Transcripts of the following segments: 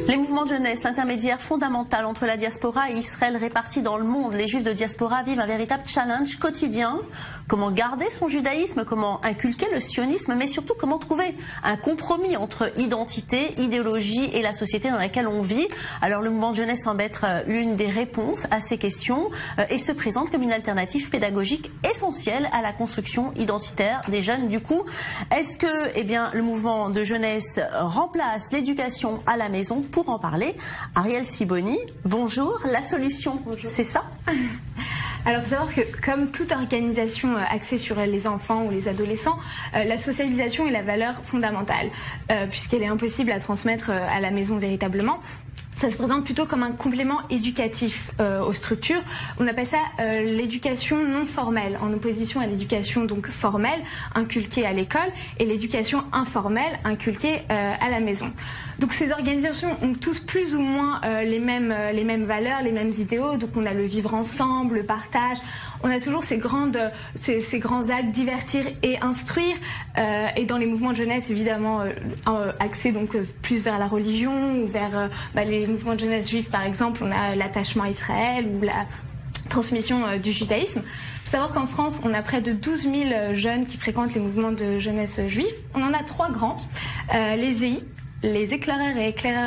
Les mouvements de jeunesse, l'intermédiaire fondamental entre la diaspora et Israël répartis dans le monde. Les juifs de diaspora vivent un véritable challenge quotidien. Comment garder son judaïsme, comment inculquer le sionisme, mais surtout comment trouver un compromis entre identité, idéologie et la société dans laquelle on vit. Alors le mouvement de jeunesse semble être l'une des réponses à ces questions et se présente comme une alternative pédagogique essentielle à la construction identitaire des jeunes. Du coup, est-ce que le mouvement de jeunesse remplace l'éducation à la maison? Pour en parler, Ariel Siboni, bonjour. La solution, c'est ça? Alors, il faut savoir que comme toute organisation axée sur les enfants ou les adolescents, la socialisation est la valeur fondamentale, puisqu'elle est impossible à transmettre à la maison véritablement. Ça se présente plutôt comme un complément éducatif aux structures. On appelle ça l'éducation non formelle, en opposition à l'éducation donc formelle, inculquée à l'école, et l'éducation informelle, inculquée à la maison. Donc ces organisations ont tous plus ou moins les mêmes valeurs, les mêmes idéaux. Donc on a le vivre ensemble, le partage. On a toujours ces grands actes, divertir et instruire. Et dans les mouvements de jeunesse, évidemment, axés donc plus vers la religion ou vers les mouvements de jeunesse juifs, par exemple, on a l'attachement à Israël ou la transmission du judaïsme. Il faut savoir qu'en France, on a près de 12 000 jeunes qui fréquentent les mouvements de jeunesse juifs. On en a 3 grands, les EI, les éclaireurs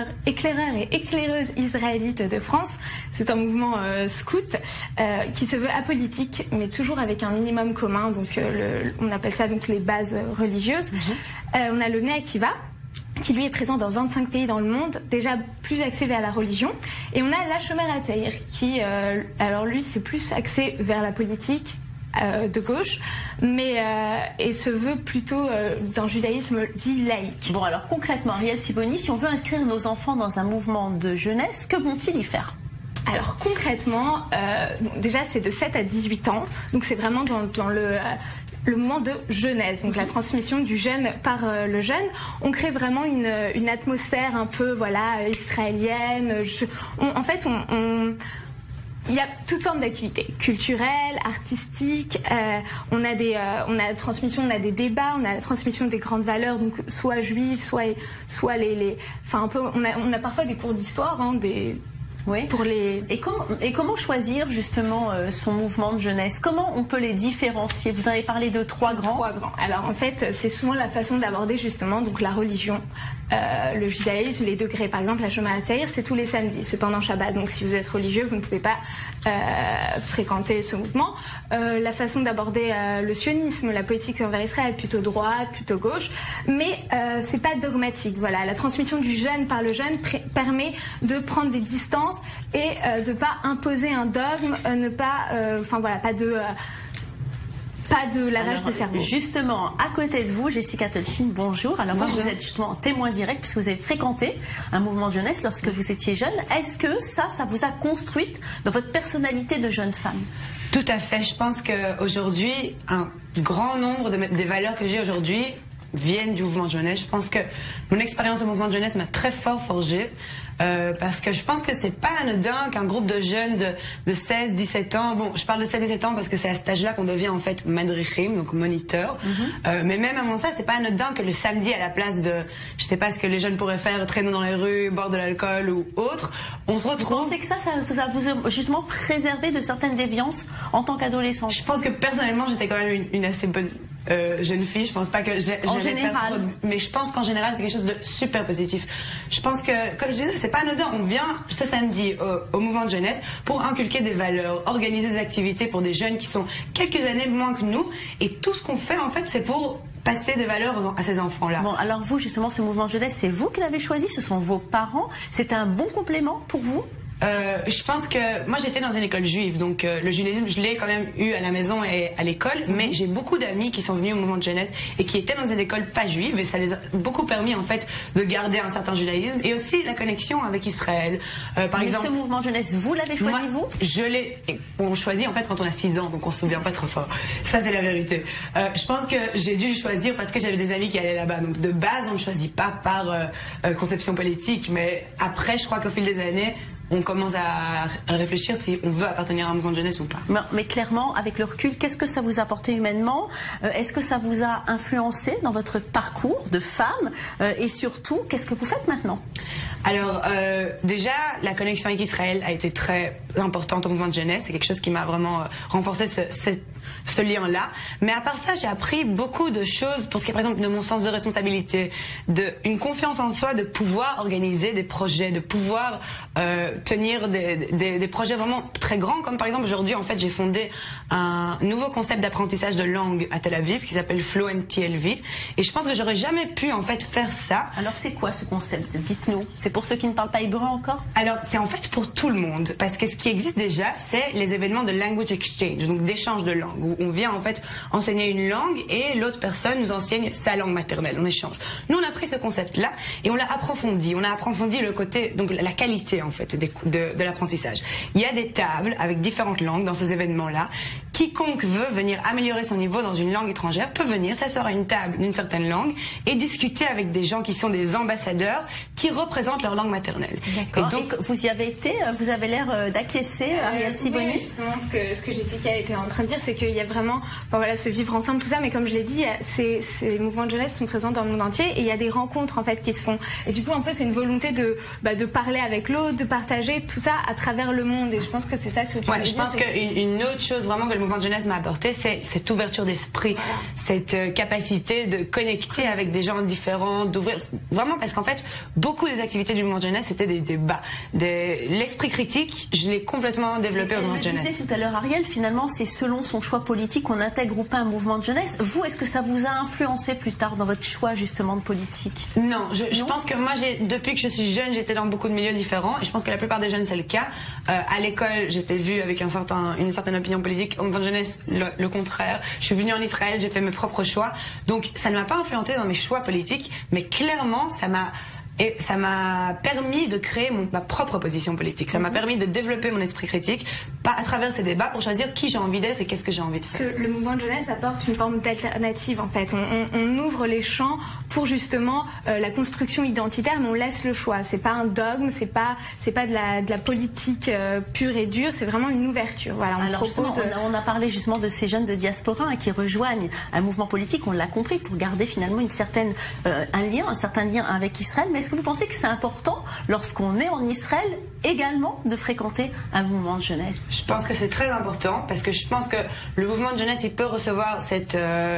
et éclaireuses israélites de France. C'est un mouvement scout qui se veut apolitique, mais toujours avec un minimum commun. Donc, on appelle ça donc les bases religieuses. On a le Bnei Akiva, qui lui est présent dans 25 pays dans le monde, déjà plus axé vers la religion. Et on a la Shomer HaTzaïr, qui, alors lui, c'est plus axé vers la politique, de gauche, mais et se veut plutôt d'un judaïsme dit laïque. Bon, alors concrètement, Ariel Siboni, si on veut inscrire nos enfants dans un mouvement de jeunesse, que vont-ils y faire? Alors concrètement, déjà c'est de 7 à 18 ans, donc c'est vraiment dans le moment de jeunesse, donc la transmission du jeune par le jeune. On crée vraiment une atmosphère un peu israélienne. Il y a toute forme d'activités culturelles, artistiques. On a la transmission, on a des débats, on a la transmission des grandes valeurs, donc soit juives, soit enfin un peu. On a parfois des cours d'histoire, Oui. Et comment choisir justement son mouvement de jeunesse? Comment on peut les différencier? Vous en avez parlé de 3 grands. 3 grands. Alors en fait, c'est souvent la façon d'aborder justement donc la religion, le judaïsme, les degrés. Par exemple, la Shomer HaTzaïr, c'est tous les samedis, c'est pendant Shabbat. Donc si vous êtes religieux, vous ne pouvez pas fréquenter ce mouvement. La façon d'aborder le sionisme, la politique envers Israël, plutôt droite, plutôt gauche, mais c'est pas dogmatique. Voilà, la transmission du jeune par le jeune permet de prendre des distances et de pas imposer un dogme, ne pas, pas de lavage de cerveau. Justement, à côté de vous, Jessica Tolchin, bonjour. Alors bonjour. Vous êtes justement témoin direct puisque vous avez fréquenté un mouvement de jeunesse lorsque vous étiez jeune. Est-ce que ça vous a construite dans votre personnalité de jeune femme? Tout à fait. Je pense qu'aujourd'hui, un grand nombre des valeurs que j'ai aujourd'hui viennent du mouvement de jeunesse. Je pense que mon expérience au mouvement de jeunesse m'a très fort forgée. Parce que je pense que c'est pas anodin qu'un groupe de jeunes de 16-17 ans, bon, je parle de 16-17 ans parce que c'est à cet âge-là qu'on devient en fait madrichim, donc moniteur, mais même avant ça, c'est pas anodin que le samedi, à la place de, je sais pas ce que les jeunes pourraient faire, traîner dans les rues, boire de l'alcool ou autre, on se retrouve... Vous pensez que ça vous a justement préservé de certaines déviances en tant qu'adolescente? Je pense que personnellement, j'étais quand même une assez bonne jeune fille. Je pense pas que en général, mais je pense qu'en général c'est quelque chose de super positif. Je pense que, comme je disais, c'est pas anodin. On vient ce samedi au mouvement de jeunesse pour inculquer des valeurs, organiser des activités pour des jeunes qui sont quelques années moins que nous, et tout ce qu'on fait en fait c'est pour passer des valeurs à ces enfants-là. Bon, alors vous justement, ce mouvement de jeunesse, c'est vous qui l'avez choisi, ce sont vos parents. C'est un bon complément pour vous? Je pense que moi j'étais dans une école juive, donc le judaïsme je l'ai quand même eu à la maison et à l'école, mais j'ai beaucoup d'amis qui sont venus au mouvement de jeunesse et qui étaient dans une école pas juive, et ça les a beaucoup permis en fait de garder un certain judaïsme et aussi la connexion avec Israël. Par exemple, ce mouvement de jeunesse, vous l'avez choisi? Moi, je l'ai. On choisit en fait quand on a 6 ans, donc on se souvient pas trop fort. Ça c'est la vérité. Je pense que j'ai dû le choisir parce que j'avais des amis qui allaient là-bas. Donc de base on ne choisit pas par conception politique, mais après je crois qu'au fil des années on commence à réfléchir si on veut appartenir à un mouvement de jeunesse ou pas. Mais clairement, avec le recul, qu'est-ce que ça vous a apporté humainement? Est-ce que ça vous a influencé dans votre parcours de femme? Et surtout, qu'est-ce que vous faites maintenant? Alors, déjà, la connexion avec Israël a été très importante au mouvement de jeunesse. C'est quelque chose qui m'a vraiment renforcé ce lien-là. Mais à part ça, j'ai appris beaucoup de choses pour ce qui est, par exemple, de mon sens de responsabilité, une confiance en soi, de pouvoir organiser des projets, de pouvoir tenir des projets vraiment très grands. Comme par exemple, aujourd'hui, en fait, j'ai fondé un nouveau concept d'apprentissage de langue à Tel Aviv qui s'appelle Fluent TLV. Et je pense que j'aurais jamais pu, en fait, faire ça. Alors, c'est quoi ce concept? Dites-nous. C'est pour ceux qui ne parlent pas hébreu encore? Alors, c'est en fait pour tout le monde. Parce que ce qui existe déjà, c'est les événements de language exchange, donc d'échange de langue, où on vient en fait enseigner une langue et l'autre personne nous enseigne sa langue maternelle, on échange. Nous, on a pris ce concept-là et on l'a approfondi. On a approfondi le côté, donc la qualité en fait de l'apprentissage. Il y a des tables avec différentes langues dans ces événements-là. Quiconque veut venir améliorer son niveau dans une langue étrangère peut venir s'asseoir à une table d'une certaine langue et discuter avec des gens qui sont des ambassadeurs qui représentent leur langue maternelle. D'accord. Et donc, vous y avez été, vous avez l'air d'acquiescer, Ariel Sibony. Oui, justement, ce que Jessica était en train de dire, c'est qu'il y a vraiment, enfin voilà, ce vivre ensemble, tout ça, mais comme je l'ai dit, ces mouvements de jeunesse sont présents dans le monde entier et il y a des rencontres en fait qui se font. Et du coup, un peu, c'est une volonté de parler avec l'autre, de partager tout ça à travers le monde. Et je pense que c'est ça que tu veux je pense qu'une autre chose vraiment que le mouvement de jeunesse m'a apporté, c'est cette ouverture d'esprit, cette capacité de connecter avec des gens différents, d'ouvrir vraiment, parce qu'en fait, beaucoup des activités du mouvement de jeunesse, c'était des débats. L'esprit critique, je l'ai complètement développé au mouvement de jeunesse. Vous disiez tout à l'heure, Ariel, finalement, c'est selon son choix politique qu'on intègre ou pas un mouvement de jeunesse. Vous, est-ce que ça vous a influencé plus tard dans votre choix justement de politique? Non, je pense que moi, depuis que je suis jeune, j'étais dans beaucoup de milieux différents et je pense que la plupart des jeunes, c'est le cas. À l'école, j'étais vue avec une certaine opinion politique. Au mouvement de jeunesse, le contraire. Je suis venue en Israël, j'ai fait mes propres choix. Donc, ça ne m'a pas influencé dans mes choix politiques, mais clairement, ça m'a permis de créer ma propre position politique. Ça m'a permis de développer mon esprit critique à travers ces débats pour choisir qui j'ai envie d'être et qu'est-ce que j'ai envie de faire. Le mouvement de jeunesse apporte une forme d'alternative en fait. On ouvre les champs pour justement la construction identitaire, mais on laisse le choix. C'est pas un dogme, c'est pas de la politique pure et dure. C'est vraiment une ouverture. Voilà. Alors justement, on a parlé justement de ces jeunes de diaspora qui rejoignent un mouvement politique. On l'a compris, pour garder finalement un certain lien avec Israël. Mais est-ce que vous pensez que c'est important, lorsqu'on est en Israël, également de fréquenter un mouvement de jeunesse? Je pense que c'est très important, parce que je pense que le mouvement de jeunesse, il peut recevoir cette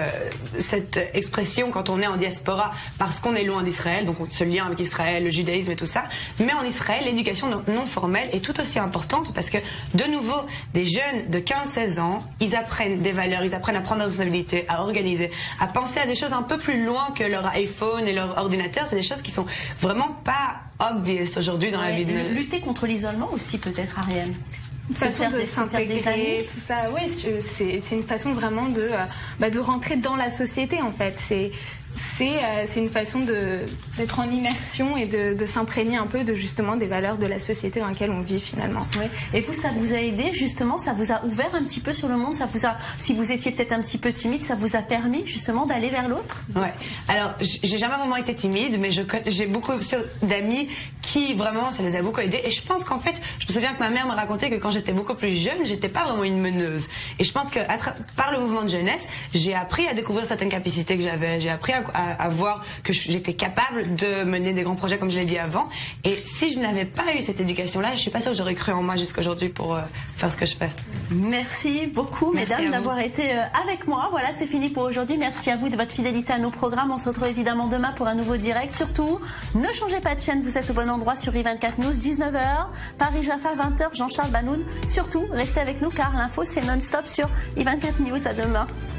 expression quand on est en diaspora, parce qu'on est loin d'Israël, donc ce lien avec Israël, le judaïsme et tout ça. Mais en Israël, l'éducation non formelle est tout aussi importante, parce que, de nouveau, des jeunes de 15-16 ans, ils apprennent des valeurs, ils apprennent à prendre des responsabilités, à organiser, à penser à des choses un peu plus loin que leur iPhone et leur ordinateur. C'est des choses qui sont vraiment pas obvious aujourd'hui dans la vie de... Lutter contre l'isolement aussi, peut-être, Ariel. Une façon de s'intégrer, tout ça. Oui, c'est une façon vraiment de rentrer dans la société, en fait. C'est une façon d'être en immersion et de s'imprégner un peu justement des valeurs de la société dans laquelle on vit finalement. Oui. Et vous, ça vous a aidé justement, ça vous a ouvert un petit peu sur le monde, si vous étiez peut-être un petit peu timide, ça vous a permis justement d'aller vers l'autre? Ouais. Alors, j'ai jamais vraiment été timide, mais j'ai beaucoup d'amis qui vraiment, ça les a beaucoup aidés. Et je pense qu'en fait, je me souviens que ma mère me racontait que quand j'étais beaucoup plus jeune, j'étais pas vraiment une meneuse. Et je pense que par le mouvement de jeunesse, j'ai appris à découvrir certaines capacités que j'avais. J'ai appris à voir que j'étais capable de mener des grands projets, comme je l'ai dit avant. Et si je n'avais pas eu cette éducation-là, je suis pas sûre que j'aurais cru en moi jusqu'à aujourd'hui pour faire ce que je fais. Merci beaucoup, mesdames, d'avoir été avec moi. Voilà, c'est fini pour aujourd'hui. Merci à vous de votre fidélité à nos programmes. On se retrouve évidemment demain pour un nouveau direct. Surtout, ne changez pas de chaîne, vous êtes au bon endroit sur I24 News, 19h, Paris Jaffa, 20h, Jean-Charles Banoun. Surtout, restez avec nous car l'info c'est non-stop sur I24 News. À demain.